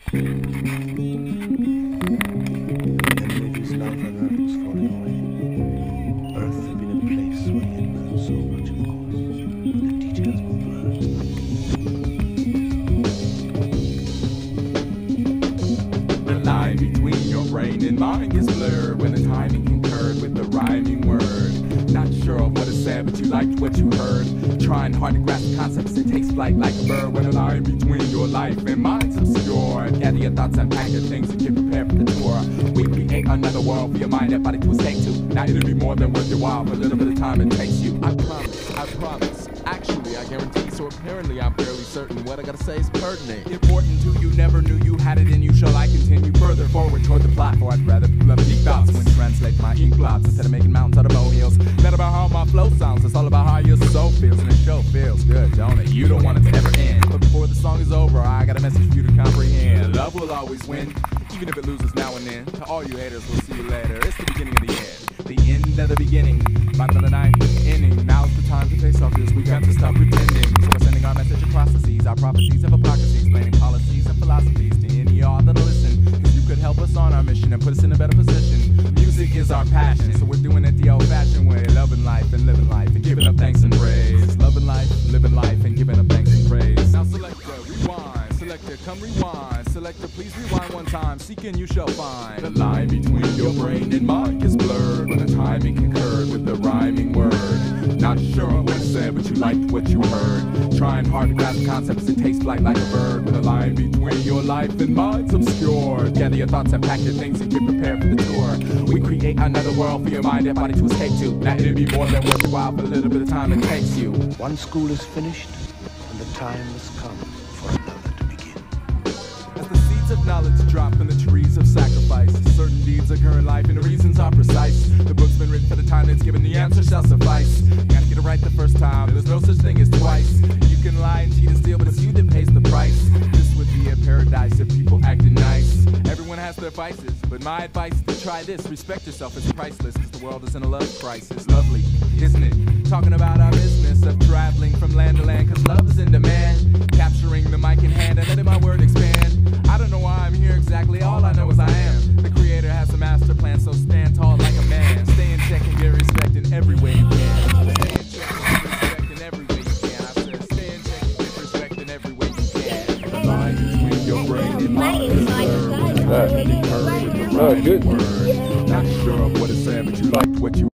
Memory of his life on Earth was falling away. Earth had been a place where he had learned so much, of course, but the details were blurred. The line between your brain and mind is blurred when the timing concurred with the rhyming word. Not sure of what is said, but you liked what you heard. Trying hard to grasp concepts, it takes flight like a bird when the line between your life and mind's obscured. Gather your thoughts, unpack your things, and get prepared for the tour. We create another world for your mind and body to escape to. Now it'll be more than worth your while for a little bit of time it takes you. I promise. Actually, I guarantee, so apparently I'm fairly certain what I gotta say is pertinent. Important to you, never knew you had it in you. Shall I continue further forward toward the plot? For I'd rather pull up deep thoughts when translate my ink blots instead of making mountains out of molehills. Not about how my flow sounds, it's all about how your soul feels. And the show feels good, don't it? You don't want it to ever end. But before the song is over, I got a message for you to comprehend. Love will always win, even if it loses now and then. To all you haters, we'll see you later. It's the beginning of the end. The end of the beginning, bottom of the ninth inning. Now's the time to face our fears, we got to stop pretending. So we're sending our message of processes, our prophecies of hypocrisy, explaining policies and philosophies to any of y'all that'll listen. Cause you could help us on our mission and put us in a better position. Music is our passion, so we're doing it the old-fashioned way. Loving life and living life and giving up thanks and praise. Loving life, living life and giving up thanks and praise. Now selector, rewind, selector, come rewind. Selector, please rewind one time, seeking you shall find. The line between your brain and mind is blurred when the timing concurred with the rhyming word. Not sure of what's said, but you liked what you heard. Trying hard to grasp concepts, it takes flight like a bird. When the line between your life and mind's obscured. Gather your thoughts and pack your things and get prepared for the tour. We create another world for your mind and body to escape to. Now it'll be more than worth your while for a little bit of time it takes you. One school is finished, and the time has come for another to begin. As the seeds of knowledge drop in the trees of sacrifice, certain deeds occur in life and the reasons are precise. The book's been written for the time that's given, the answer shall suffice. Gotta get it right the first time, there's no such thing as twice. You can lie and cheat and steal, but it's you that pays the price. This would be a paradise if people acted nice. Everyone has their vices, but my advice is to try this. Respect yourself, it's priceless, cause the world is in a love crisis. Lovely, isn't it? Talking about our business of traveling from land to land, cause love is in demand. Capturing the mic in hand and letting my word expand. I don't know why I'm here exactly, all I know is I am. The creator has a master plan, so stand tall like a man. Stay in check and get respect in every way you can. Stay in check and get respect in every way you can. I said stay in check and get respect in every way you can. The line between your brain and mind is blurred. Good. Not sure of what it said, but you liked what you